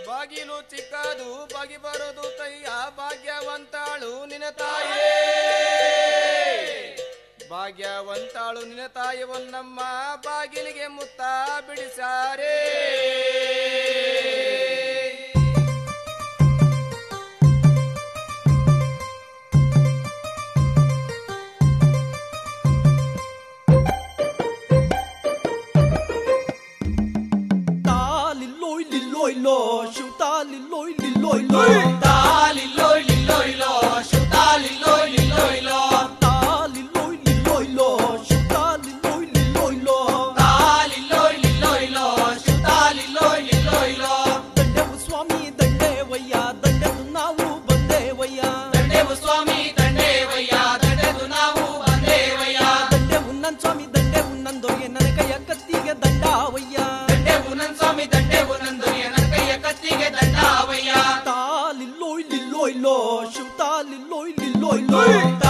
ಬಾಗಿಲು ಚಿಕ್ಕದು ಬಾಗಿ ಬರೋದು ತಯ್ಯ ಭಾಗ್ಯವಂತಾಳು ನಿನ್ನ ತಾಯೇ ಭಾಗ್ಯವಂತಾಳು ನಿನ್ನ ತಾಯಿ ಹೊನ್ನಮ್ಮ ಬಾಗಿಲಿಗೆ ಮುತ್ತ ಬಿಡಿಸಾರೆ lo shuta li loi lo ta li loi lo shuta li loi lo ta li loi lo shuta li loi lo ta li loi lo shuta li loi lo dandevu swami dandevayya dandevu navu bandevayya dandevu swami dandevayya dandevu navu bandevayya dandevu nan swami dandevu nandoye ನನ್ನ ಕೈಯ ಕತ್ತಿಗೆ ದಂಡವಯ್ಯ dandevu nan swami dandevu nandoye ಕತ್ತಿಗೆ ದಂಡವಯ್ಯ ತಾಲಿ ಲೋಯ್ ಲಿ ಲೋಯ್ low Shiva ತಾಲಿ ಲೋಯ್ ಲಿ ಲೋಯ್ low